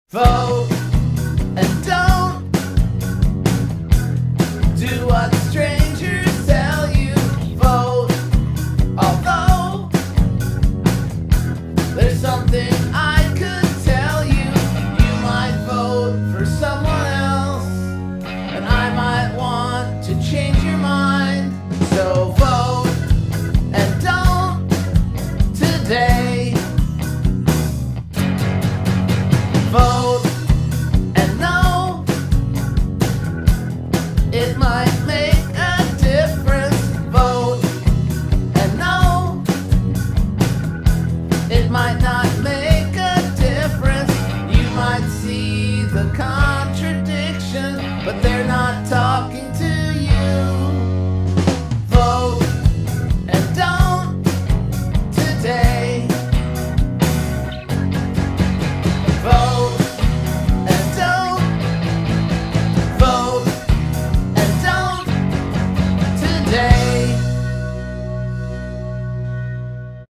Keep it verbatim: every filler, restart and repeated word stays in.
Vote and don't do what strangers tell you. Vote, although there's something I could tell you. You might vote for someone else, and I might want to change your mind. So vote and don't today. Vote and know it might make a difference. Vote and know it might not make a difference. You might see the con